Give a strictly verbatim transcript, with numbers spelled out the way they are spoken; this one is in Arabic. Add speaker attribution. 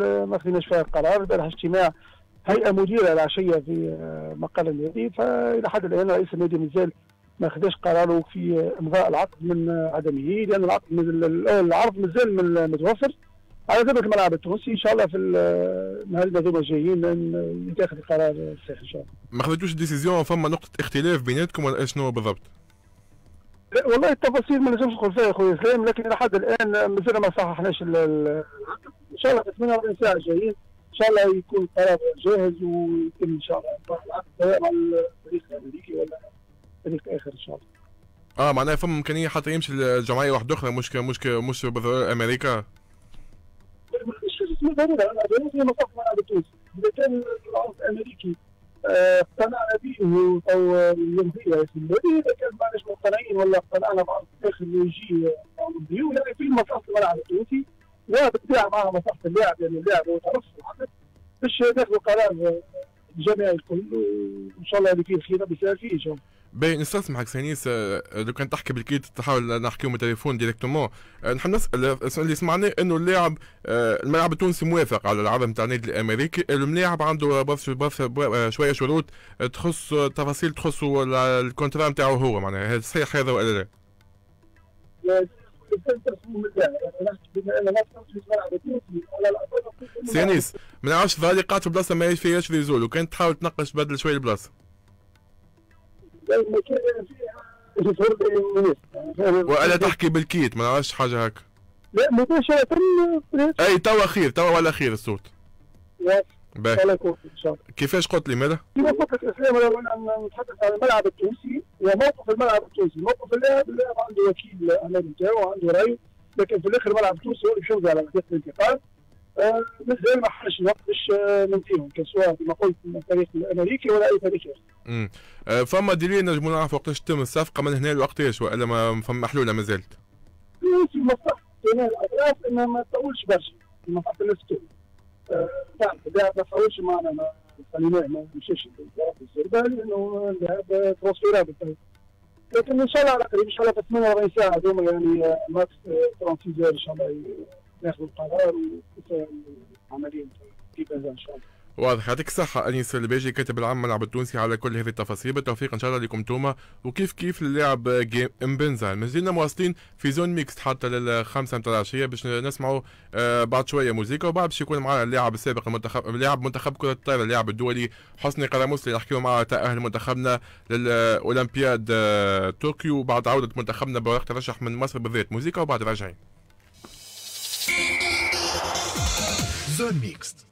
Speaker 1: ما خذيناش فيها القرار. البارح اجتماع هيئه مديره العشيه في مقر النادي، فالى حد الان رئيس النادي مازال ما خداش قراره في امضاء العقد من عدمه، لان العقد العرض مازال متوفر على ذمه الملعب التونسي. ان شاء الله في النهارين هذوما الجايين يتاخذ القرار الصحيح ان شاء الله.
Speaker 2: ما خذيتوش ديسيزيون؟ فما نقطه اختلاف بيناتكم ولا شنو بالضبط؟
Speaker 1: لا والله التفاصيل ما نجمش ندخل فيها يا خويا اسلام، لكن الى حد الان مازال ما صححناش العقد. ان شاء الله في ثمانية وأربعين ساعه الجايين ان شاء الله يكون القرار جاهز ويتم ان شاء الله العقد سواء مع الفريق الامريكي ولا فريق اخر ان شاء الله.
Speaker 2: اه معناها فما امكانيه حتى يمشي لجمعيه واحده اخرى مش مش مش امريكا؟
Speaker 1: مش اسمه ضروره، انا ضروري في مصلحه الملعب التونسي. اذا كان العرض الامريكي اقتنعنا به او يمضي في النادي، اذا كان ماناش مقتنعين ولا اقتنعنا بعض الاخر اللي يجي يمضي، ولا في مصلحه الملعب التونسي وبالتالي معها مصلحه اللاعب، لان يعني اللاعب هو طرف في العقد، باش ناخذوا قرار الجماعي الكل وان شاء الله اللي فيه الخير بيصير فيه ان شاء الله.
Speaker 2: باهي نستسمحك سانيس، لو كان تحكي بالكيت تحاول نحكيو من التليفون ديريكتومون. نحب نسال اللي سمعناه انه اللاعب الملاعب التونسي موافق على العرض نتاع النادي الامريكي، الملاعب عنده بس بس شويه شروط تخص تفاصيل تخص الكونترا نتاعو هو، معناها هل صحيح هذا ولا لا؟ سانيس ما نعرفش ظهر لي قاعد في بلاصه ما فيهاش ريزول، وكان تحاول تنقش تبدل شويه البلاصه. ولا تحكي بالكيت ما نعرفش حاجه هكا.
Speaker 1: لا مباشرة.
Speaker 2: اي توا خير، توا ولا خير الصوت.
Speaker 1: باهي.
Speaker 2: كيفاش قلت لي ماذا؟
Speaker 1: كيما قلت لك اسلام انا نتحدث عن الملعب التونسي وموقف الملعب التونسي، موقف اللاعب اللاعب عنده وكيل اعمال نتاعو وعنده راي، لكن في الاخر الملعب التونسي هو اللي يمشي على وثيقه الانتقال. آه مازال ما حاش الوقت باش ننتهيهم سواء كما قلت من الفريق الامريكي ولا اي فريق اخر.
Speaker 2: امم آه فما دليل نجموا نعرفوا وقتاش تتم الصفقه من هنا لوقتاش ولا ما فما حلوله ما زالت؟
Speaker 1: في مصلحه جميع الاطراف انها ما تطولش برشا، في مصلحه الناس الكل. نعم اللاعب ما تحاولش معنا ما خليناه ما يمشيش الزربه لانه اللاعب ترانسفيرابل بالطبع. لكن ان شاء الله على قريب ان شاء الله في ثمانية وأربعين ساعه هذوما يعني ماكس ثلاثين ساعه ان شاء الله ياخذوا القرار ويصير العمليه في بازا ان شاء الله.
Speaker 2: واضح. يعطيك الصحة أنيس الباجي كاتب العام الملعب التونسي على كل هذه التفاصيل، بالتوفيق إن شاء الله لكم انتوما وكيف كيف اللاعب مبنزا. مازلنا مواصلين في زون ميكس حتى للخمسة نتاع العشية باش نسمعوا آه بعد شوية موسيقى، وبعد باش يكون معنا اللاعب السابق المنتخب لاعب منتخب كرة الطائرة اللاعب الدولي حسني قراموسلي نحكيو معاه تأهل منتخبنا للأولمبياد آه طوكيو بعد عودة منتخبنا بورقة ترشح من مصر بالذات. موسيقى وبعد راجعين.
Speaker 3: زون ميكس.